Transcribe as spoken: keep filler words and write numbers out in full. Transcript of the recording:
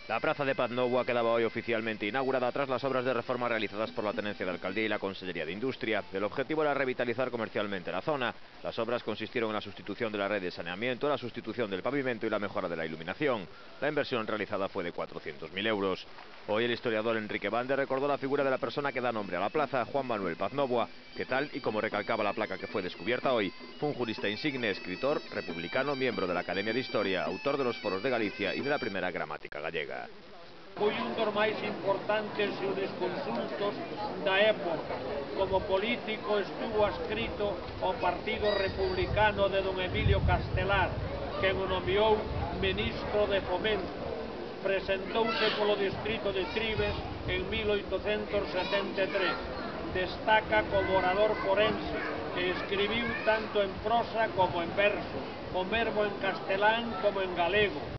La plaza de Paz Noua quedaba hoy oficialmente inaugurada tras las obras de reforma realizadas por la Tenencia de Alcaldía y la Consellería de Industria. El objetivo era revitalizar comercialmente la zona. Las obras consistieron en la sustitución de la red de saneamiento, la sustitución del pavimento y la mejora de la iluminación. La inversión realizada fue de cuatrocientos mil euros. Hoy el historiador Enrique Bande recordó la figura de la persona que da nombre a la plaza, Juan Manuel Paz Noua, que tal y como recalcaba la placa que fue descubierta hoy, fue un jurista insigne, escritor, republicano, miembro de la Academia de Historia, autor de los Foros de Galicia y de la primera gramática gallega. Foi un dos máis importantes jurisconsultos da época. Como político estuvo adscrito ao Partido Republicano de don Emilio Castelar, que o nomeou ministro de Fomento. Presentouse polo distrito de Tribes en mil oitocentos setenta e tres. Destaca como orador forense e escribiu tanto en prosa como en verso, o mesmo en castelán como en galego.